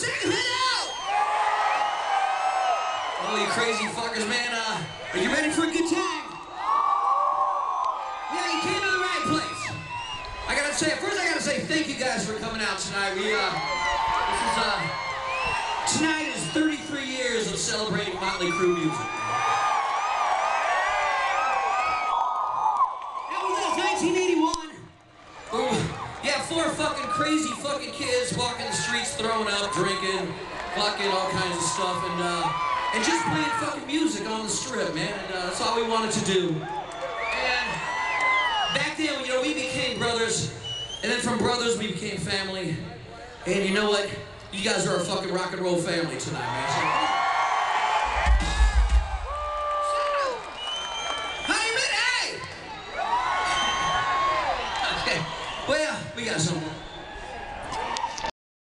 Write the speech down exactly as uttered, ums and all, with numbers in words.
check it out! Oh, you crazy fuckers, man. Uh, are you ready for a good time? Yeah, you came to the right place. I gotta say, first I gotta say thank you guys for coming out tonight. We, uh, this is, uh, tonight is thirty-three years of celebrating Motley Crue music. That was nineteen eighty-one. Oh, yeah, four fucking crazy fucking kids walking the streets, throwing up, drinking, fucking all kinds of stuff, and, uh, and just playing fucking music on the strip, man. And, uh, that's all we wanted to do. And back then, you know, we became brothers, and then from brothers, we became family. And you know what? You guys are a fucking rock and roll family tonight, man. So